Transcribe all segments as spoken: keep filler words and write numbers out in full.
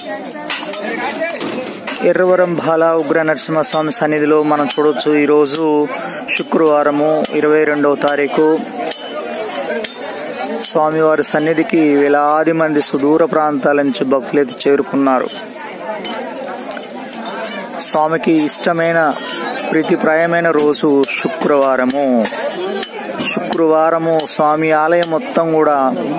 ఎర్రవరం బాల ఉగ్ర నరసింహస్వామి సన్నిధిలో మనం చూడొచ్చు. ఈరోజు శుక్రవారము ఇరవై రెండవ తారీఖు స్వామివారి సన్నిధికి వేలాది మంది సుదూర ప్రాంతాల నుంచి భక్తులైతే చేరుకున్నారు. స్వామికి ఇష్టమైన ప్రీతిప్రాయమైన రోజు శుక్రవారము. శుక్రవారము స్వామి ఆలయం మొత్తం కూడా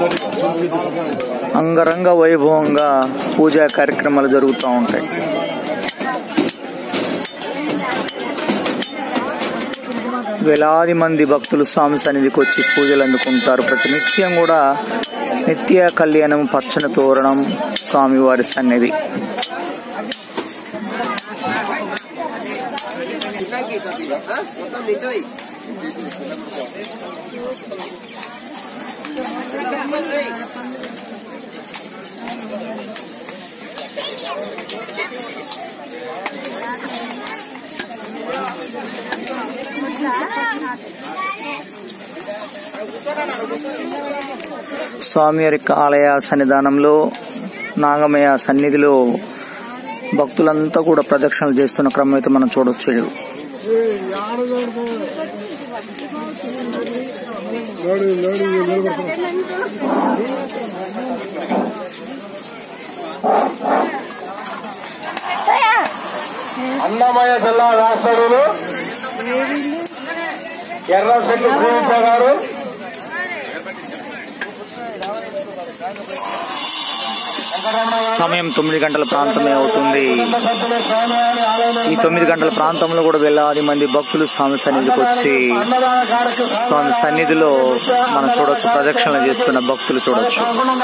అంగరంగ వైభవంగా పూజా కార్యక్రమాలు జరుగుతూ ఉంటాయి. వేలాది మంది భక్తులు స్వామి సన్నిధికి వచ్చి పూజలు అందుకుంటారు. ప్రతి నిత్యం కూడా నిత్య కళ్యాణం, పచ్చని తోరణం స్వామివారి సన్నిధి. స్వామివారి ఆలయ సన్నిధానంలో నాగమయ సన్నిధిలో భక్తులంతా కూడా ప్రదక్షిణలు చేస్తున్న క్రమం అయితే మనం చూడొచ్చు. అన్నమయ్య జిల్లా రాష్ట్రులు ఎర్రశెట్టి శ్రీనివాస గారు సమయం తొమ్మిది గంటల ప్రాంతమే అవుతుంది. ఈ తొమ్మిది గంటల ప్రాంతంలో కూడా వేలాది మంది భక్తులు స్వామి సన్నిధికి వచ్చి స్వామి సన్నిధిలో మనం చూడొచ్చు, ప్రదక్షిణలు చేస్తున్న భక్తులు చూడొచ్చు.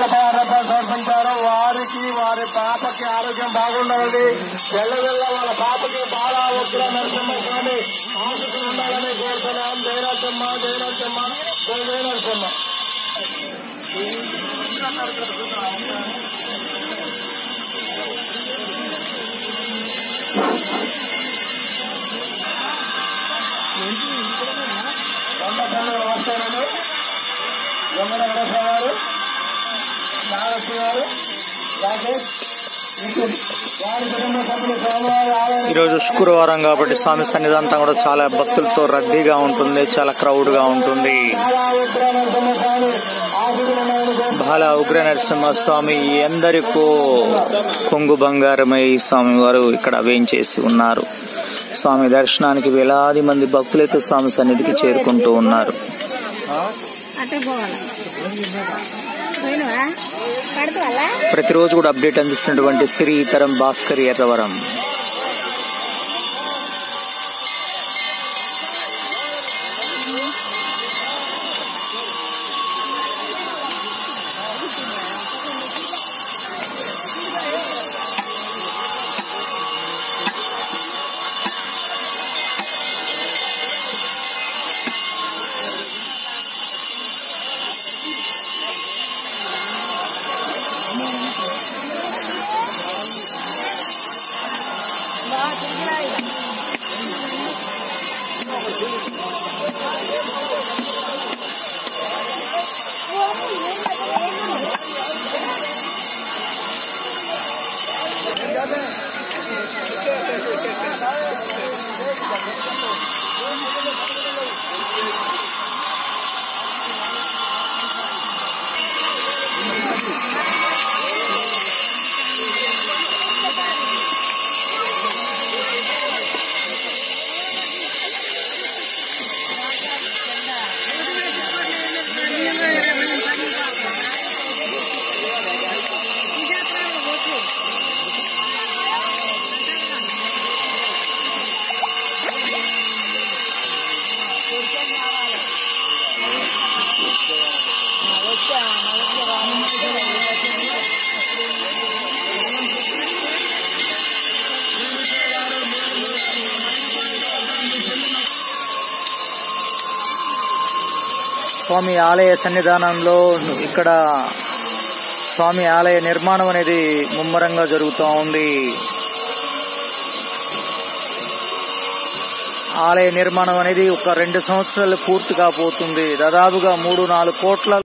వారికి వారి పాపకి ఆరోగ్యం బాగుండాలని, వెళ్ళవెళ్ళ వాళ్ళ పాపకి బాగా ఉగ్ర నరసింహస్వామి ఆశీస్సులు ఉండాలని కోరుతున్నాం. జయనరసింహ జయనరసింహ జయ జయనరసింహ. నమస్కారాలు. యమున గారు, నాగశ్రీ గారు, రాకేష్, ఈరోజు శుక్రవారం కాబట్టి స్వామి సన్నిధి అంతా కూడా చాలా భక్తులతో రద్దీగా ఉంటుంది, చాలా క్రౌడ్ గా ఉంటుంది. బాల ఉగ్ర నరసింహస్వామి ఎందరికో కొంగు బంగారమై స్వామి వారు ఇక్కడ వేయించేసి ఉన్నారు. స్వామి దర్శనానికి వేలాది మంది భక్తులైతే స్వామి సన్నిధికి చేరుకుంటూ ఉన్నారు. ప్రతిరోజు కూడా అప్డేట్ అందిస్తున్నటువంటి శ్రీతరం భాస్కర్ ఎర్రవరం. స్వామి ఆలయ సన్నిధానంలో ఇక్కడ స్వామి ఆలయ నిర్మాణం అనేది ముమ్మరంగా జరుగుతూ ఉంది. ఆలయ నిర్మాణం అనేది ఒక రెండు సంవత్సరాలు పూర్తి కాబోతుంది. దాదాపుగా మూడు నాలుగు కోట్ల